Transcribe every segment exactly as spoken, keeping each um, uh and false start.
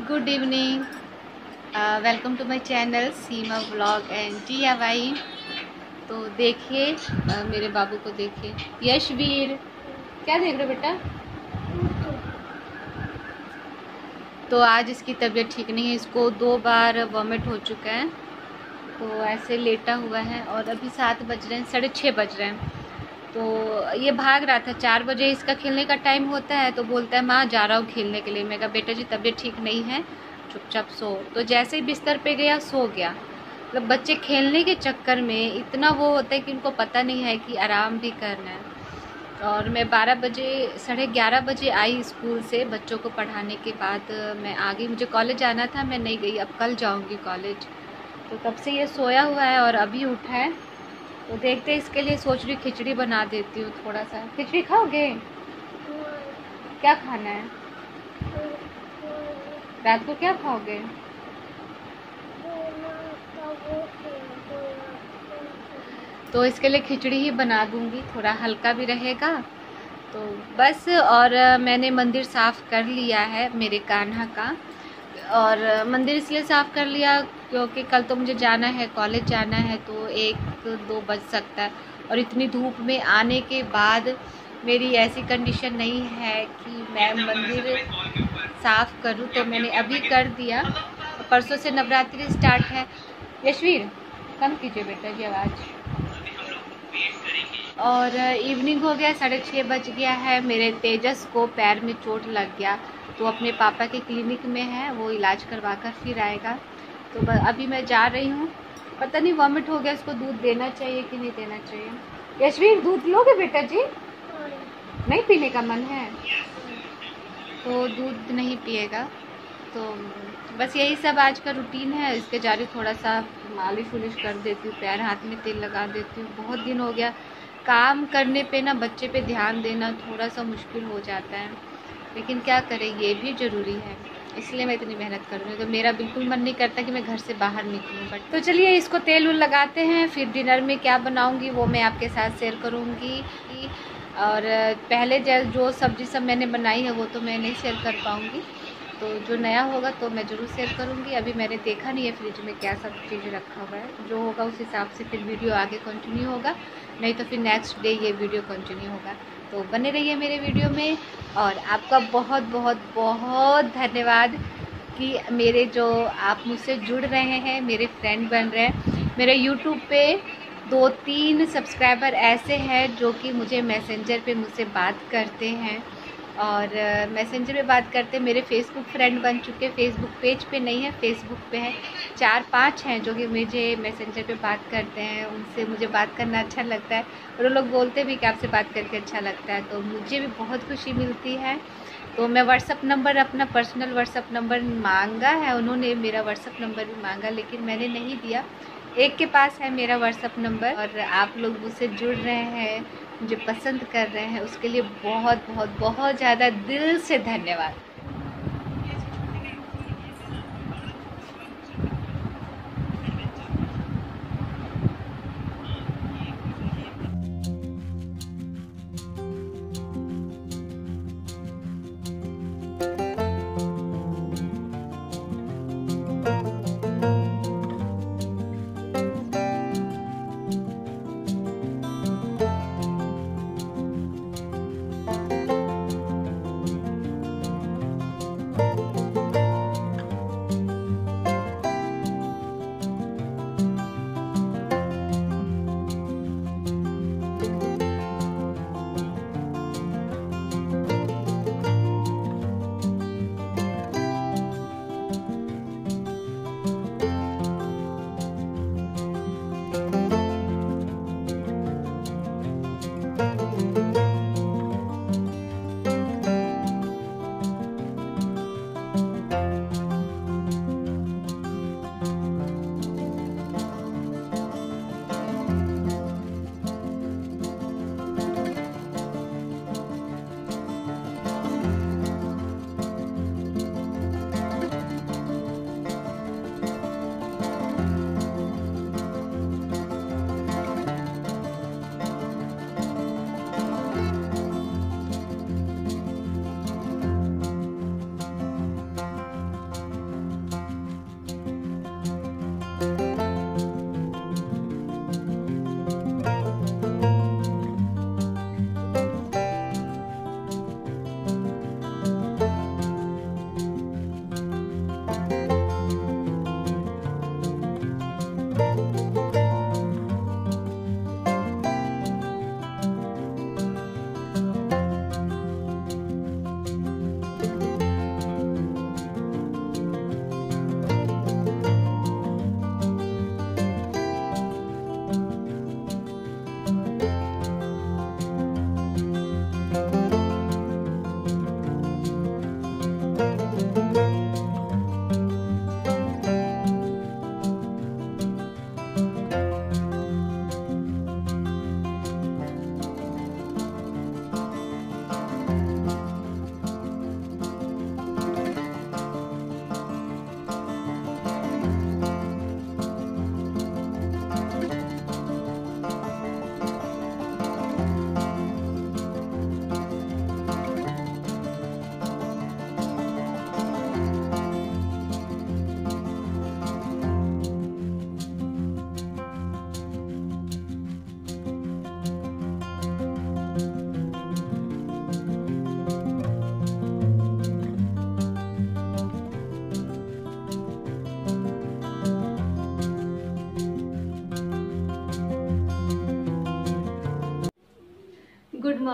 Good evening, welcome to my channel Seema vlog and D I Y. तो देखिए uh, मेरे बाबू को देखिए। यशवीर, क्या देख रहे हो बेटा? तो आज इसकी तबीयत ठीक नहीं है, इसको दो बार वॉमिट हो चुका है, तो ऐसे लेटा हुआ है। और अभी सात बज रहे हैं, साढ़े छः बज रहे हैं। तो ये भाग रहा था, चार बजे इसका खेलने का टाइम होता है, तो बोलता है माँ जा रहा हूँ खेलने के लिए। मैं कहा बेटा जी तबीयत ठीक नहीं है, चुपचाप सो। तो जैसे ही बिस्तर पे गया सो गया। मतलब बच्चे खेलने के चक्कर में इतना वो होता है कि उनको पता नहीं है कि आराम भी करना है। और मैं बारह बजे साढ़े ग्यारह बजे आई स्कूल से, बच्चों को पढ़ाने के बाद मैं आ गई। मुझे कॉलेज जाना था, मैं नहीं गई, अब कल जाऊँगी कॉलेज। तो तब से ये सोया हुआ है और अभी उठा है। तो देखते इसके लिए सोच रही खिचड़ी बना देती हूँ थोड़ा सा। खिचड़ी खाओगे? क्या खाना है? रात को क्या खाओगे? तो इसके लिए खिचड़ी ही बना दूंगी, थोड़ा हल्का भी रहेगा। तो बस। और मैंने मंदिर साफ़ कर लिया है मेरे कान्हा का। और मंदिर इसलिए साफ़ कर लिया क्योंकि कल तो मुझे जाना है, कॉलेज जाना है, तो एक दो बज सकता है। और इतनी धूप में आने के बाद मेरी ऐसी कंडीशन नहीं है कि मैं मंदिर साफ़ करूं, तो मैंने अभी कर दिया। परसों से नवरात्रि स्टार्ट है। यशवीर कम कीजिए बेटा जी आवाज़। और इवनिंग हो गया, साढ़े छः बज गया है। मेरे तेजस को पैर में चोट लग गया, तो अपने पापा के क्लिनिक में है, वो इलाज करवा कर फिर आएगा। तो अभी मैं जा रही हूँ। पता नहीं वॉमिट हो गया, इसको दूध देना चाहिए कि नहीं देना चाहिए। यशवीर दूध लोगे बेटा जी? नहीं पीने का मन है तो दूध नहीं पिएगा। तो बस यही सब आज का रूटीन है। इसके जा रही थोड़ा सा मालिश उलिश कर देती हूँ, पैर हाथ में तेल लगा देती हूँ। बहुत दिन हो गया काम करने पे ना, बच्चे पे ध्यान देना थोड़ा सा मुश्किल हो जाता है, लेकिन क्या करें, ये भी ज़रूरी है, इसलिए मैं इतनी मेहनत कर रही हूँ। तो मेरा बिल्कुल मन नहीं करता कि मैं घर से बाहर निकलूँ। बट तो चलिए इसको तेल उल लगाते हैं, फिर डिनर में क्या बनाऊँगी वो मैं आपके साथ शेयर करूँगी। और पहले जो सब्ज़ी सब मैंने बनाई है वो तो मैं नहीं शेयर कर पाऊँगी, तो जो नया होगा तो मैं ज़रूर शेयर करूँगी। अभी मैंने देखा नहीं है फ्रिज में क्या सब चीज़ रखा हुआ है, जो होगा उस हिसाब से फिर वीडियो आगे कंटिन्यू होगा, नहीं तो फिर नेक्स्ट डे ये वीडियो कंटिन्यू होगा। तो बने रहिए मेरे वीडियो में। और आपका बहुत बहुत बहुत धन्यवाद कि मेरे जो आप मुझसे जुड़ रहे हैं, मेरे फ्रेंड बन रहे हैं। मेरे यूट्यूब पे दो तीन सब्सक्राइबर ऐसे हैं जो कि मुझे मैसेंजर पे मुझसे बात करते हैं, और मैसेंजर पे बात करते। मेरे फेसबुक फ्रेंड बन चुके, फेसबुक पेज पे नहीं है, फेसबुक पे है। चार पांच हैं जो कि मुझे मैसेंजर पे बात करते हैं, उनसे मुझे बात करना अच्छा लगता है। और वो लोग बोलते भी कि आपसे बात करके अच्छा लगता है, तो मुझे भी बहुत खुशी मिलती है। तो मैं व्हाट्सअप नंबर, अपना पर्सनल व्हाट्सअप नंबर मांगा है, उन्होंने मेरा व्हाट्सअप नंबर भी मांगा, लेकिन मैंने नहीं दिया। एक के पास है मेरा व्हाट्सअप नंबर, और आप लोग मुझसे जुड़ रहे हैं, मुझे पसंद कर रहे हैं, उसके लिए बहुत बहुत बहुत ज़्यादा दिल से धन्यवाद।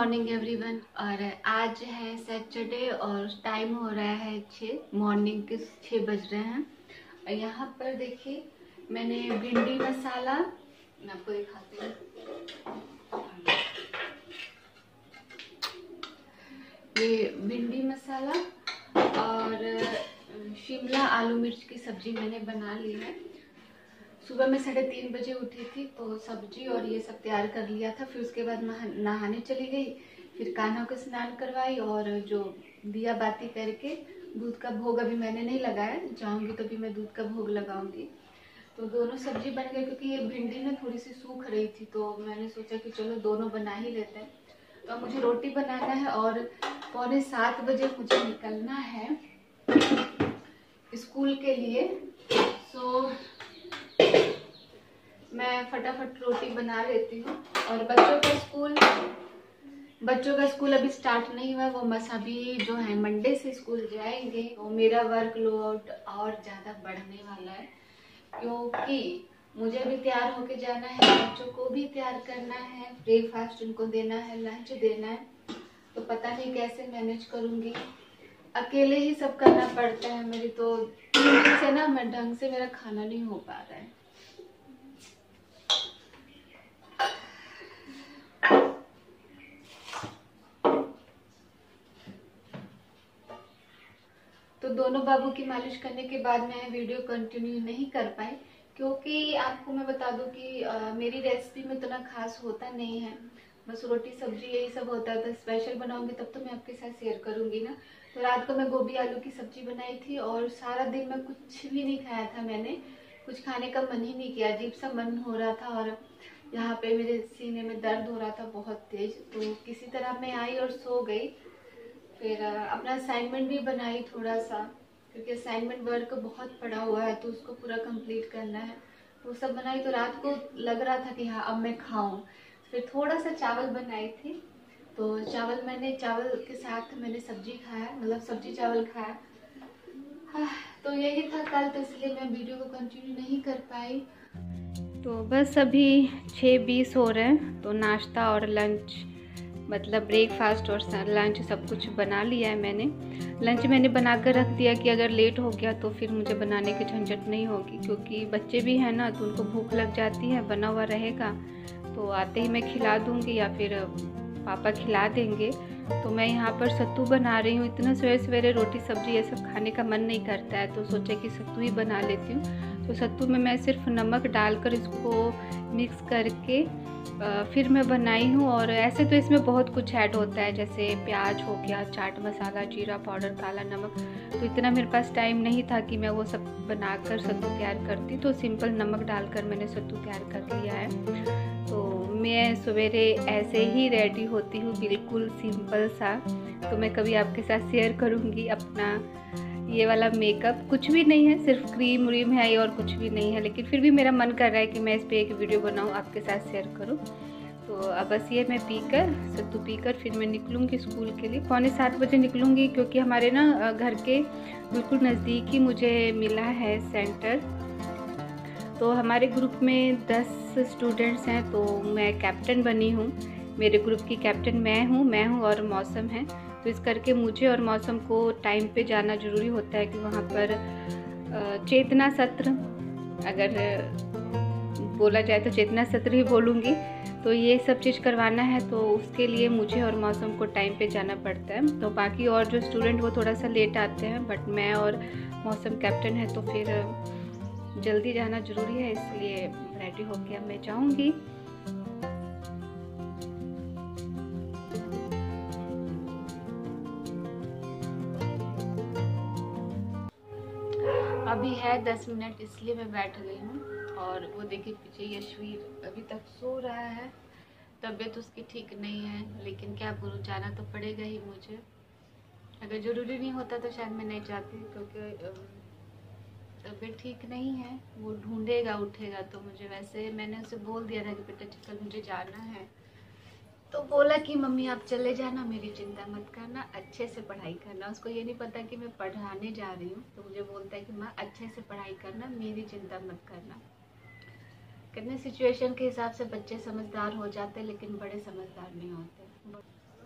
Morning everyone. और आज है सैटरडे और टाइम हो रहा है छः, मॉर्निंग के छः बज रहे हैं। और यहाँ पर देखिए मैंने भिंडी मसाला, मैं आपको दिखाती हूँ, ये भिंडी मसाला और शिमला आलू मिर्च की सब्जी मैंने बना ली है। सुबह मैं साढ़े तीन बजे उठी थी तो सब्जी और ये सब तैयार कर लिया था। फिर उसके बाद नहाने चली गई, फिर कान्हा को स्नान करवाई और जो दिया बाती करके दूध का भोग अभी मैंने नहीं लगाया, जाऊंगी तो भी मैं दूध का भोग लगाऊंगी। तो दोनों सब्जी बन गई क्योंकि ये भिंडी में थोड़ी सी सूख रही थी तो मैंने सोचा कि चलो दोनों बना ही लेते हैं। तो मुझे रोटी बनाना है और पौने सात बजे मुझे निकलना है स्कूल के लिए। सो मैं फटाफट रोटी बना लेती हूँ। और बच्चों का स्कूल बच्चों का स्कूल अभी स्टार्ट नहीं हुआ, वो बस अभी जो है मंडे से स्कूल जाएंगे। तो मेरा वर्कलोड और ज़्यादा बढ़ने वाला है क्योंकि मुझे भी तैयार होके जाना है, बच्चों को भी तैयार करना है, ब्रेकफास्ट उनको देना है, लंच देना है। तो पता नहीं कैसे मैनेज करूँगी, अकेले ही सब करना पड़ता है। मेरी तो तीन दिन से ना मैं ढंग से मेरा खाना नहीं हो पा रहा है। तो दोनों बाबू की मालिश करने के बाद मैं वीडियो कंटिन्यू नहीं कर पाई क्योंकि आपको मैं बता दूं कि आ, मेरी रेसिपी में इतना खास होता नहीं है, बस रोटी सब्जी यही सब होता है। तो स्पेशल बनाऊंगी तब तो मैं आपके साथ शेयर करूंगी ना। तो रात को मैं गोभी आलू की सब्जी बनाई थी और सारा दिन मैं कुछ भी नहीं खाया था, मैंने कुछ खाने का मन ही नहीं किया, अजीब सा मन हो रहा था और यहाँ पे मेरे सीने में दर्द हो रहा था बहुत तेज। तो किसी तरह मैं आई और सो गई। फिर अपना असाइनमेंट भी बनाई थोड़ा सा क्योंकि असाइनमेंट वर्क बहुत पड़ा हुआ है तो उसको पूरा कंप्लीट करना है। वो सब बनाई तो रात को लग रहा था कि हाँ अब मैं खाऊं। फिर थोड़ा सा चावल बनाई थी तो चावल मैंने चावल के साथ मैंने सब्जी खाया, मतलब सब्जी चावल खाया। हाँ, तो यही था कल, तो इसलिए मैं वीडियो को कंटिन्यू नहीं कर पाई। तो बस अभी छः बीस हो रहे हैं तो नाश्ता और लंच, मतलब ब्रेकफास्ट और लंच सब कुछ बना लिया है मैंने। लंच मैंने बना कर रख दिया कि अगर लेट हो गया तो फिर मुझे बनाने की झंझट नहीं होगी क्योंकि बच्चे भी हैं ना तो उनको भूख लग जाती है, बना हुआ रहेगा तो आते ही मैं खिला दूँगी या फिर पापा खिला देंगे। तो मैं यहाँ पर सत्तू बना रही हूँ। इतना सवेरे सवेरे रोटी सब्जी ये सब खाने का मन नहीं करता है तो सोचा कि सत्तू ही बना लेती हूँ। तो सत्तू में मैं सिर्फ नमक डालकर इसको मिक्स करके फिर मैं बनाई हूँ। और ऐसे तो इसमें बहुत कुछ ऐड होता है, जैसे प्याज हो गया, चाट मसाला, जीरा पाउडर, काला नमक। तो इतना मेरे पास टाइम नहीं था कि मैं वो सब बनाकर सत्तू तैयार करती, तो सिंपल नमक डालकर मैंने सत्तू तैयार कर लिया है। तो मैं सवेरे ऐसे ही रेडी होती हूँ, बिल्कुल सिंपल सा। तो मैं कभी आपके साथ शेयर करूँगी अपना ये वाला मेकअप। कुछ भी नहीं है, सिर्फ क्रीम व्रीम है और कुछ भी नहीं है, लेकिन फिर भी मेरा मन कर रहा है कि मैं इस पर एक वीडियो बनाऊँ, आपके साथ शेयर करूँ। तो अब बस ये मैं पीकर सत्तू पीकर फिर मैं निकलूँगी स्कूल के लिए। पौने सात बजे निकलूँगी क्योंकि हमारे ना घर के बिल्कुल नज़दीक ही मुझे मिला है सेंटर। तो हमारे ग्रुप में दस स्टूडेंट्स हैं तो मैं कैप्टन बनी हूँ। मेरे ग्रुप की कैप्टन मैं हूँ मैं हूँ और मौसम है। तो इस करके मुझे और मौसम को टाइम पे जाना ज़रूरी होता है कि वहाँ पर चेतना सत्र, अगर बोला जाए तो चेतना सत्र ही बोलूँगी। तो ये सब चीज़ करवाना है तो उसके लिए मुझे और मौसम को टाइम पे जाना पड़ता है। तो बाकी और जो स्टूडेंट वो थोड़ा सा लेट आते हैं, बट मैं और मौसम कैप्टन है तो फिर जल्दी जाना ज़रूरी है, इसलिए रेडी होके अब मैं जाऊँगी। अभी है दस मिनट इसलिए मैं बैठ गई हूँ। और वो देखिए पीछे यशवीर अभी तक सो रहा है, तबीयत उसकी ठीक नहीं है, लेकिन क्या बोलूँ, जाना तो पड़ेगा ही मुझे। अगर ज़रूरी नहीं होता तो शायद मैं नहीं जाती क्योंकि तबीयत ठीक नहीं है। वो ढूंढेगा उठेगा तो मुझे, वैसे मैंने उसे बोल दिया था कि बेटा कल मुझे जाना है, तो बोला कि मम्मी आप चले जाना, मेरी चिंता मत करना, अच्छे से पढ़ाई करना। उसको ये नहीं पता कि मैं पढ़ाने जा रही हूँ, तो मुझे बोलता है कि माँ अच्छे से पढ़ाई करना, मेरी चिंता मत करना। कितने सिचुएशन के हिसाब से बच्चे समझदार हो जाते हैं लेकिन बड़े समझदार नहीं होते।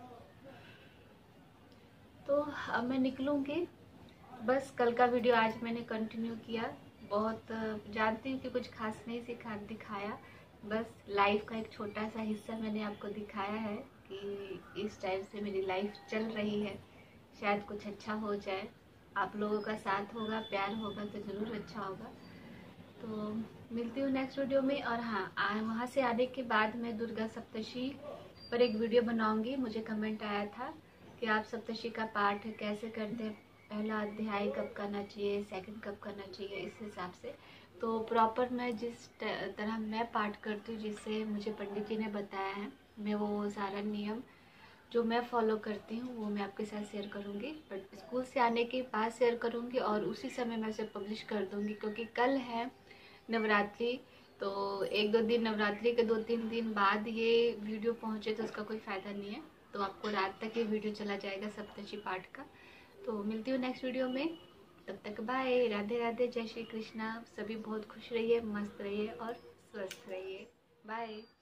तो अब मैं निकलूँगी। बस कल का वीडियो आज मैंने कंटिन्यू किया। बहुत जानती हूँ कि कुछ खास नहीं सिखा दिखाया, बस लाइफ का एक छोटा सा हिस्सा मैंने आपको दिखाया है कि इस टाइप से मेरी लाइफ चल रही है। शायद कुछ अच्छा हो जाए, आप लोगों का साथ होगा, प्यार होगा तो ज़रूर अच्छा होगा। तो मिलती हूँ नेक्स्ट वीडियो में। और हाँ, वहाँ से आने के बाद मैं दुर्गा सप्तशी पर एक वीडियो बनाऊंगी। मुझे कमेंट आया था कि आप सप्तशी का पाठ कैसे करते हैं, पहला अध्याय कब करना चाहिए, सेकंड कब करना चाहिए, इस हिसाब से। तो प्रॉपर मैं जिस तरह मैं पाठ करती हूँ, जिससे मुझे पंडित जी ने बताया है, मैं वो सारा नियम जो मैं फॉलो करती हूँ वो मैं आपके साथ शेयर करूँगी। बट स्कूल से आने के बाद शेयर करूँगी और उसी समय मैं उसे पब्लिश कर दूँगी, क्योंकि कल है नवरात्रि। तो एक दो दिन नवरात्रि के दो तीन दिन बाद ये वीडियो पहुँचे तो उसका कोई फ़ायदा नहीं है। तो आपको रात तक ये वीडियो चला जाएगा सप्तशी पाठ का। तो मिलती हूँ नेक्स्ट वीडियो में, तब तक बाय, राधे राधे, जय श्री कृष्णा। सभी बहुत खुश रहिए, मस्त रहिए और स्वस्थ रहिए। बाय।